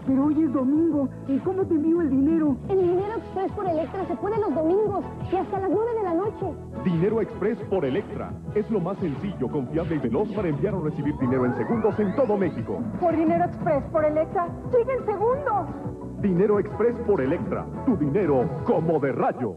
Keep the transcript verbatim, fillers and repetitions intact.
Pero hoy es domingo. ¿Y cómo te envío el dinero? El Dinero Express por Electra se puede los domingos y hasta las nueve de la noche. Dinero Express por Electra. Es lo más sencillo, confiable y veloz para enviar o recibir dinero en segundos en todo México. Por Dinero Express por Electra, llega en segundos. Dinero Express por Electra. Tu dinero como de rayo.